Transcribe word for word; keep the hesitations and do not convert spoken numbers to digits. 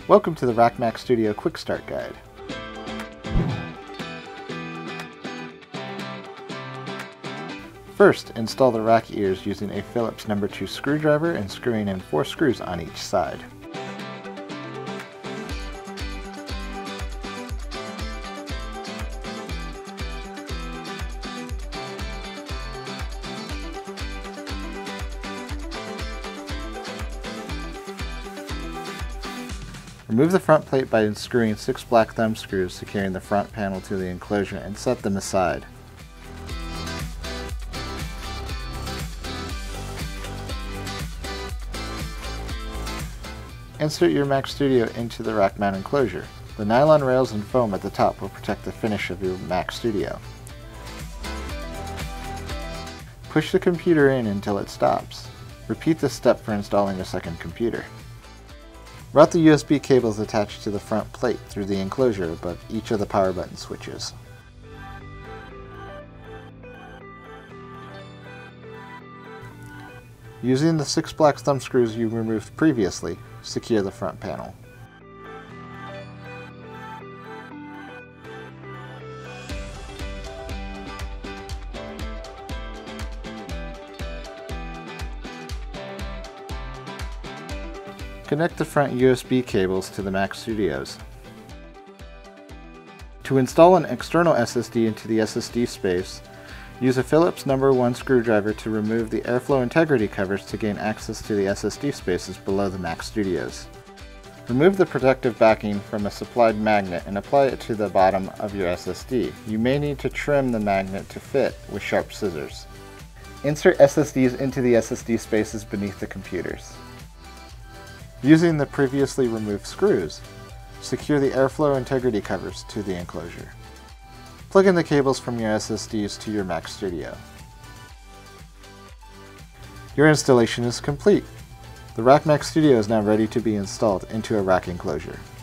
Welcome to the RackMac Studio Quick Start Guide. First, install the rack ears using a Phillips number two screwdriver and screwing in four screws on each side. Remove the front plate by unscrewing six black thumb screws securing the front panel to the enclosure and set them aside. Insert your Mac Studio into the rack mount enclosure. The nylon rails and foam at the top will protect the finish of your Mac Studio. Push the computer in until it stops. Repeat this step for installing a second computer. Route the U S B cables attached to the front plate through the enclosure above each of the power button switches. Using the six black thumb screws you removed previously, secure the front panel. Connect the front U S B cables to the Mac Studios. To install an external S S D into the S S D space, use a Phillips number one screwdriver to remove the airflow integrity covers to gain access to the S S D spaces below the Mac Studios. Remove the protective backing from a supplied magnet and apply it to the bottom of your S S D. You may need to trim the magnet to fit with sharp scissors. Insert S S Ds into the S S D spaces beneath the computers. Using the previously removed screws, secure the airflow integrity covers to the enclosure. Plug in the cables from your S S Ds to your Mac Studio. Your installation is complete. The RackMac Studio is now ready to be installed into a rack enclosure.